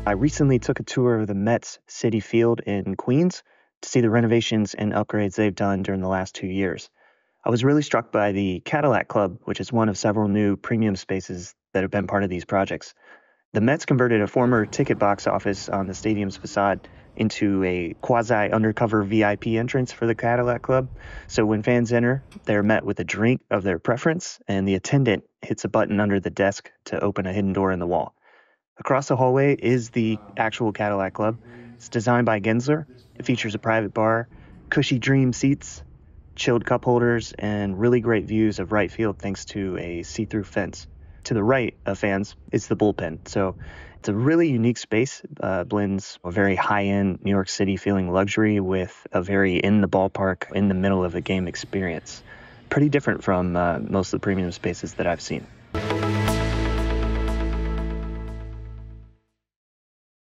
I recently took a tour of the Mets Citi Field in Queens to see the renovations and upgrades they've done during the last 2 years. I was really struck by the Cadillac Club, which is one of several new premium spaces that have been part of these projects. The Mets converted a former ticket box office on the stadium's facade into a quasi-undercover VIP entrance for the Cadillac Club. So when fans enter, they're met with a drink of their preference, and the attendant hits a button under the desk to open a hidden door in the wall. Across the hallway is the actual Cadillac Club. It's designed by Gensler. It features a private bar, cushy dream seats, chilled cup holders, and really great views of right field thanks to a see-through fence. To the right of fans is the bullpen. So it's a really unique space, blends a very high-end New York City feeling luxury with a very in the ballpark, in the middle of a game experience. Pretty different from most of the premium spaces that I've seen.